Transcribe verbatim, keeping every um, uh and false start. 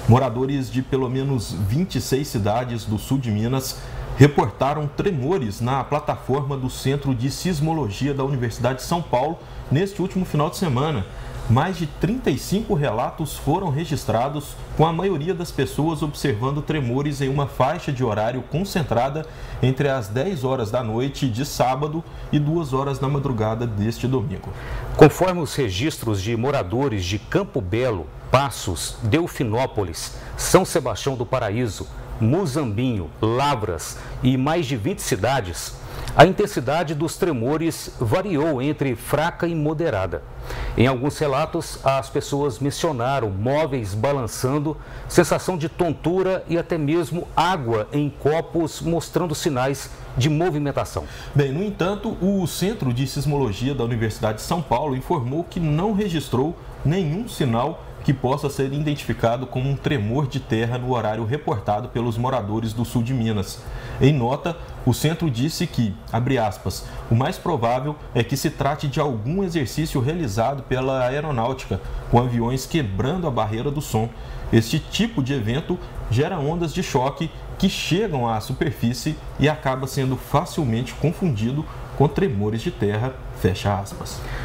Moradores de pelo menos vinte e seis cidades do sul de Minas reportaram tremores na plataforma do Centro de Sismologia da Universidade de São Paulo neste último final de semana. Mais de trinta e cinco relatos foram registrados, com a maioria das pessoas observando tremores em uma faixa de horário concentrada entre as dez horas da noite de sábado e duas horas da madrugada deste domingo. Conforme os registros de moradores de Campo Belo, Passos, Delfinópolis, São Sebastião do Paraíso, Muzambinho, Lavras e mais de vinte cidades, a intensidade dos tremores variou entre fraca e moderada. Em alguns relatos, as pessoas mencionaram móveis balançando, sensação de tontura e até mesmo água em copos mostrando sinais de movimentação. Bem, no entanto, o Centro de Sismologia da Universidade de São Paulo informou que não registrou nenhum sinal que possa ser identificado como um tremor de terra no horário reportado pelos moradores do sul de Minas. Em nota, o centro disse que, abre aspas, o mais provável é que se trate de algum exercício realizado pela aeronáutica, com aviões quebrando a barreira do som. Este tipo de evento gera ondas de choque que chegam à superfície e acaba sendo facilmente confundido com tremores de terra, fecha aspas.